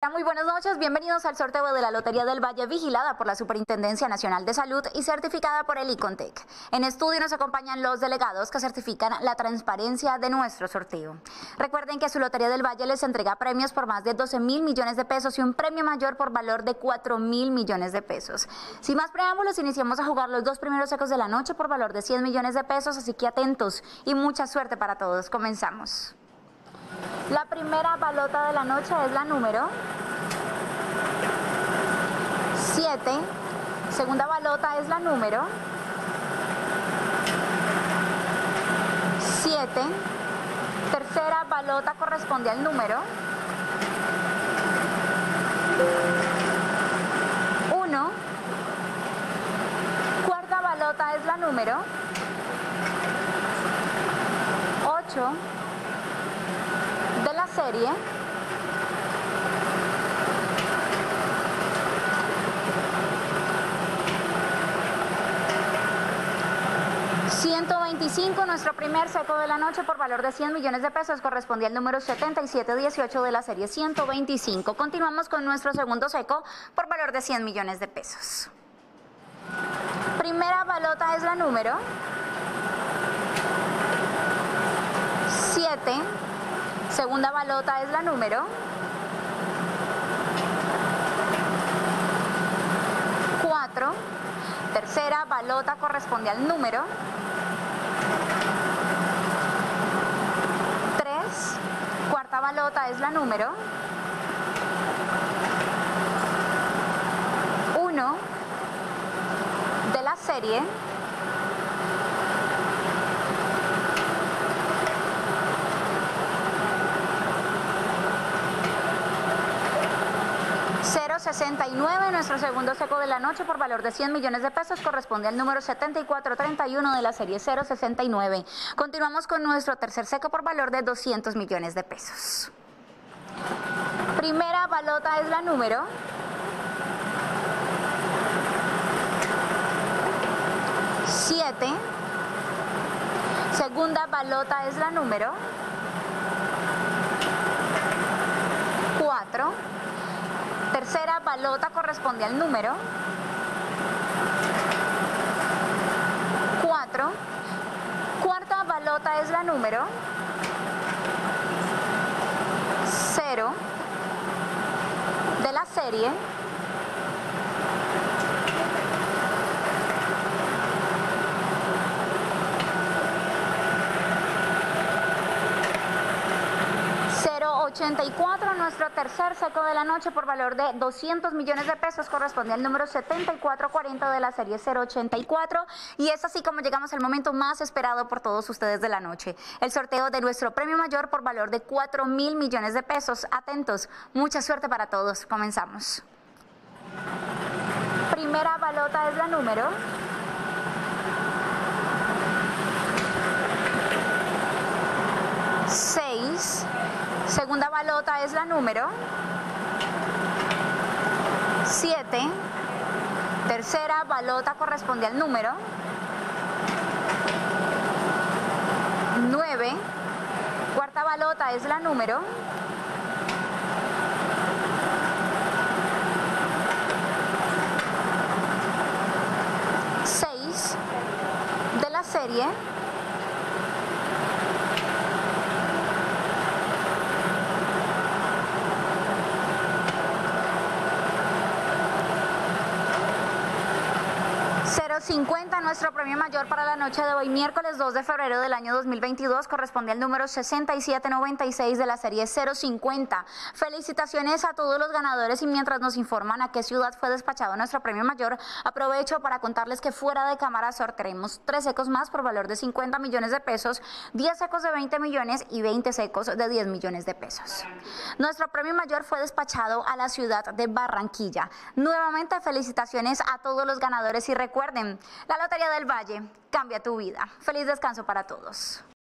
Hola, muy buenas noches. Bienvenidos al sorteo de la Lotería del Valle, vigilada por la Superintendencia Nacional de Salud y certificada por el ICONTEC. En estudio nos acompañan los delegados que certifican la transparencia de nuestro sorteo. Recuerden que su Lotería del Valle les entrega premios por más de 12.000 millones de pesos y un premio mayor por valor de 4.000 millones de pesos. Sin más preámbulos, iniciamos a jugar los dos primeros secos de la noche por valor de 100 millones de pesos, así que atentos y mucha suerte para todos. Comenzamos. La primera balota de la noche es la número 7. Segunda balota es la número 7. Tercera balota corresponde al número 1. Cuarta balota es la número 8 de la serie 125. Nuestro primer seco de la noche por valor de 100 millones de pesos correspondía al número 7718 de la serie 125. Continuamos con nuestro segundo seco por valor de 100 millones de pesos. Primera balota es la número 7. Segunda balota es la número 4. Tercera balota corresponde al número 3. Cuarta balota es la número 1 de la serie 069. Nuestro segundo seco de la noche por valor de 100 millones de pesos corresponde al número 7431 de la serie 069. Continuamos con nuestro tercer seco por valor de 200 millones de pesos. Primera balota es la número 7. Segunda balota es la número 4. Tercera balota corresponde al número 4. Cuarta balota es la número 0 de la serie 084. Nuestro tercer seco de la noche por valor de 200 millones de pesos corresponde al número 7440 de la serie 084. Y es así como llegamos al momento más esperado por todos ustedes de la noche, el sorteo de nuestro premio mayor por valor de 4.000 millones de pesos. Atentos, mucha suerte para todos. Comenzamos. Primera balota es la número 6. Segunda balota es la número 7. Tercera balota corresponde al número 9. Cuarta balota es la número 6 de la serie 050. Nuestro premio mayor para la noche de hoy, miércoles 2 de febrero del año 2022, corresponde al número 6796 de la serie 050. Felicitaciones a todos los ganadores, y mientras nos informan a qué ciudad fue despachado nuestro premio mayor, aprovecho para contarles que fuera de cámara sortearemos 3 secos más por valor de 50 millones de pesos, 10 secos de 20 millones y 20 secos de 10 millones de pesos. Nuestro premio mayor fue despachado a la ciudad de Barranquilla. Nuevamente felicitaciones a todos los ganadores y recuerden, la Lotería del Valle cambia tu vida. Feliz descanso para todos.